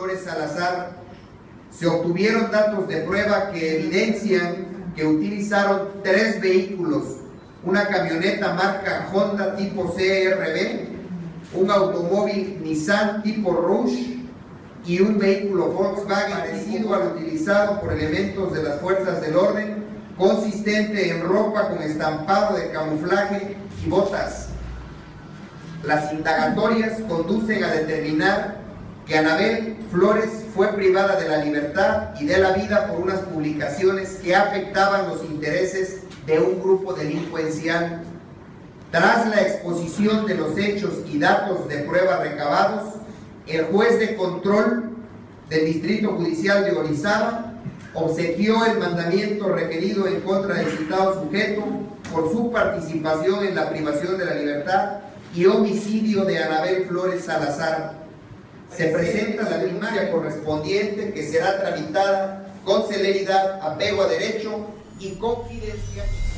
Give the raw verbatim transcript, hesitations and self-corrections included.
Flores Salazar, se obtuvieron datos de prueba que evidencian que utilizaron tres vehículos: una camioneta marca Honda tipo C R V, un automóvil Nissan tipo Rush y un vehículo Volkswagen parecido al utilizado por elementos de las fuerzas del orden, consistente en ropa con estampado de camuflaje y botas. Las indagatorias conducen a determinar que Anabel Flores fue privada de la libertad y de la vida por unas publicaciones que afectaban los intereses de un grupo delincuencial. Tras la exposición de los hechos y datos de prueba recabados, el juez de control del Distrito Judicial de Orizaba obsequió el mandamiento requerido en contra del citado sujeto por su participación en la privación de la libertad y homicidio de Anabel Flores Salazar. Se presenta la denuncia correspondiente, que será tramitada con celeridad, apego a derecho y confidencialidad.